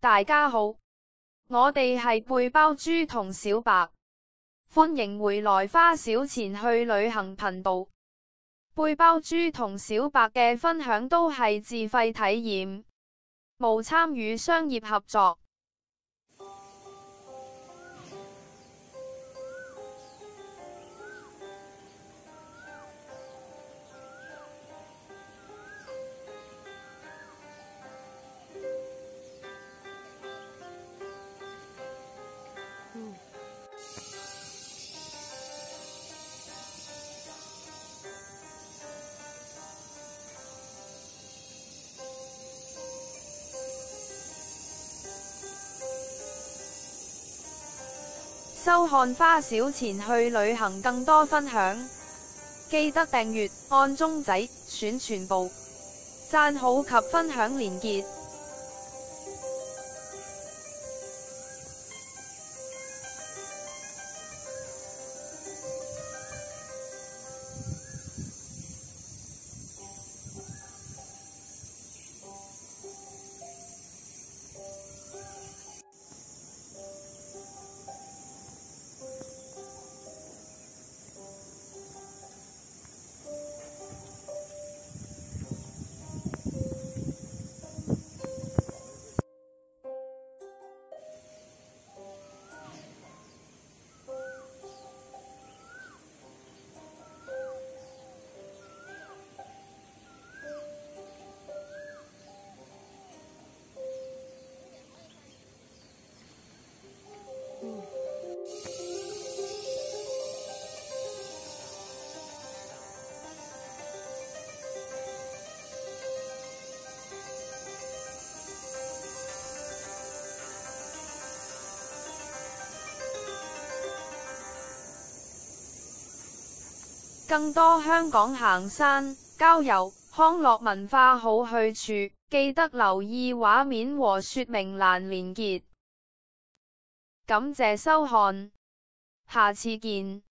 大家好，我哋係背包豬同小白，歡迎回來花小錢去旅行頻道。背包豬同小白嘅分享都係自費體驗，無參與商業合作。收看花小錢去旅行更多分享，記得訂閱，按鐘仔，選全部，讚好及分享連結。更多香港行山、郊遊、康樂文化好去處，記得留意畫面和說明欄連結。感謝收看，下次見。